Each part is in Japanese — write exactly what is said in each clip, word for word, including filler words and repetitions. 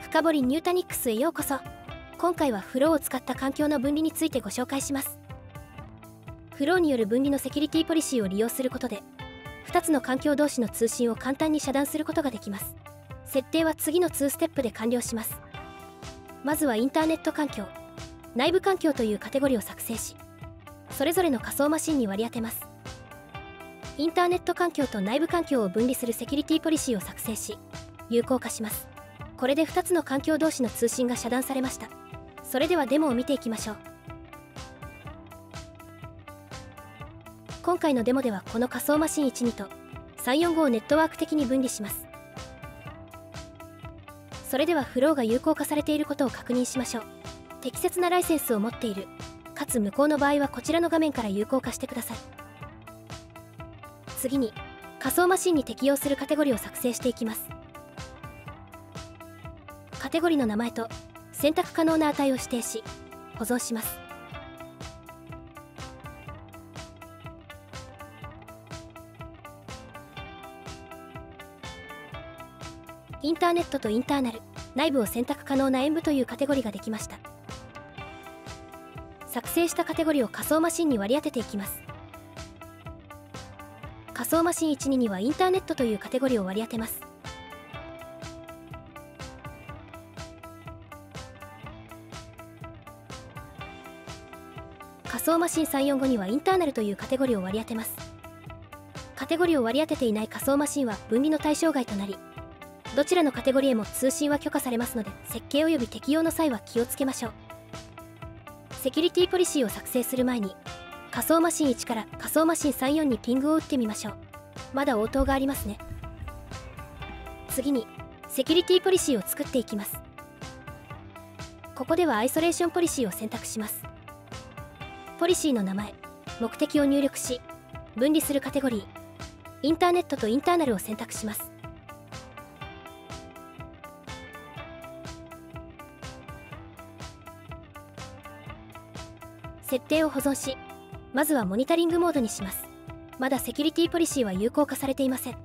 深掘りニュータニックスへようこそ。今回はフローを使った環境の分離についてご紹介します。フローによる分離のセキュリティポリシーを利用することで、ふたつの環境同士の通信を簡単に遮断することができます。設定は次のにステップで完了します。まずはインターネット環境、内部環境というカテゴリーを作成し、それぞれの仮想マシンに割り当てます。インターネット環境と内部環境を分離するセキュリティポリシーを作成し、有効化します。これでふたつの環境同士の通信が遮断されました。それではデモを見ていきましょう。今回のデモではこの仮想マシンいち、にとさん、よん、ごをネットワーク的に分離します。それではフローが有効化されていることを確認しましょう。適切なライセンスを持っている、かつ無効の場合はこちらの画面から有効化してください。次に仮想マシンに適用するカテゴリーを作成していきます。カテゴリーの名前と選択可能な値を指定し、保存します。インターネットとインターナル、内部を選択可能な演武というカテゴリーができました。作成したカテゴリーを仮想マシンに割り当てていきます。仮想マシンいち、ににはインターネットというカテゴリーを割り当てます。仮想マシンさん、よん、ごにはインターナルというカテゴリーを割り当てます。カテゴリーを割り当てていない仮想マシンは分離の対象外となり、どちらのカテゴリーへも通信は許可されますので、設計及び適用の際は気をつけましょう。セキュリティポリシーを作成する前に、仮想マシンいちから仮想マシンさん、よんにピングを打ってみましょう。まだ応答がありますね。次にセキュリティポリシーを作っていきます。ここではアイソレーションポリシーを選択します。ポリシーの名前、目的を入力し、分離するカテゴリー、インターネットとインターナルを選択します。設定を保存し、まずはモニタリングモードにします。まだセキュリティポリシーは有効化されていません。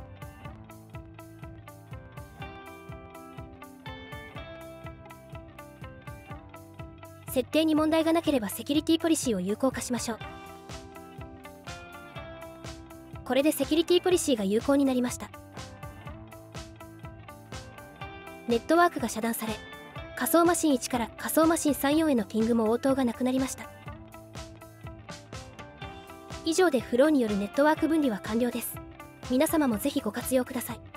設定に問題がなければセキュリティポリシーを有効化しましょう。これでセキュリティポリシーが有効になりました。ネットワークが遮断され、仮想マシンいちから仮想マシンさん、よんへのピングも応答がなくなりました。以上でフローによるネットワーク分離は完了です。皆様もぜひご活用ください。